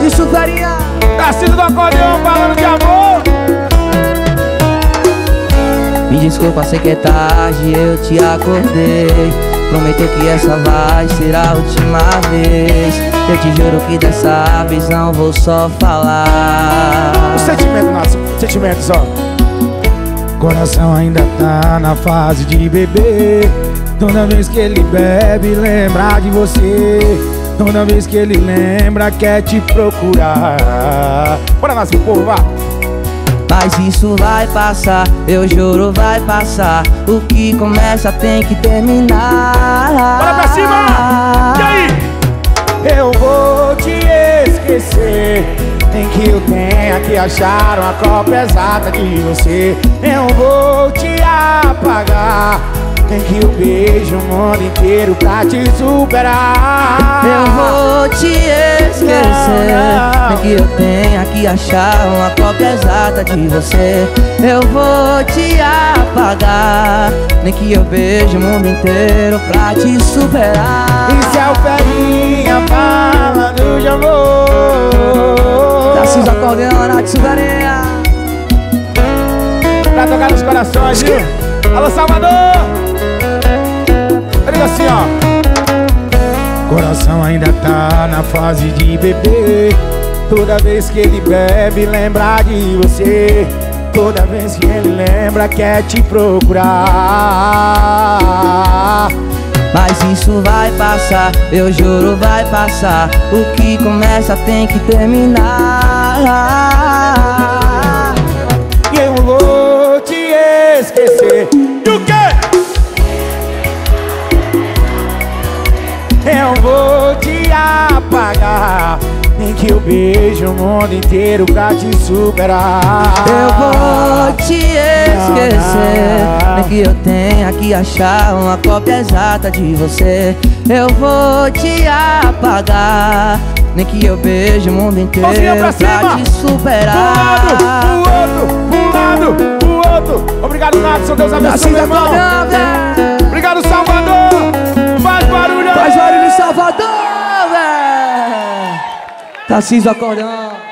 Isso, Ferinha. Tarcísio do acordeão falando de amor. Me desculpa, sei que é tarde, eu te acordei. Prometo que essa vai ser a última vez. Eu te juro que dessa vez não vou só falar. O sentimento, nosso sentimentos, ó. Coração ainda tá na fase de beber. Toda vez que ele bebe, lembra de você. Toda vez que ele lembra, quer te procurar. Bora, nosso povo, vá. Mas isso vai passar, eu juro vai passar. O que começa tem que terminar. Bora pra cima! E aí? Eu vou te esquecer, nem que eu tenha que achar uma cópia exata de você. Eu vou te apagar, nem que eu beijo o mundo inteiro pra te superar. Eu vou te esquecer, nem que eu tenha que achar uma cópia exata de você. Eu vou te apagar, nem que eu beijo o mundo inteiro pra te superar. Isso é o Ferinha falando de amor. Tarcísio acordeão, Nath Sugarinha. Pra tocar nos corações, viu? Alô, Salvador! Olha assim, ó. Coração ainda tá na fase de beber. Toda vez que ele bebe, lembra de você. Toda vez que ele lembra, quer te procurar. Mas isso vai passar, eu juro vai passar. O que começa tem que terminar. E eu vou te esquecer. E o quê? Eu vou te apagar, nem que eu beijo o mundo inteiro pra te superar. Eu vou te esquecer, nem que eu tenha que achar uma cópia exata de você. Eu vou te apagar, nem que eu beijo o mundo inteiro pra te superar. Pro lado, pro outro. Obrigado, Natson, Deus abençoe, meu irmão. Obrigado, Salvador. Faz barulho aí. Faz barulho em Salvador, velho. Tarcísio acordeão.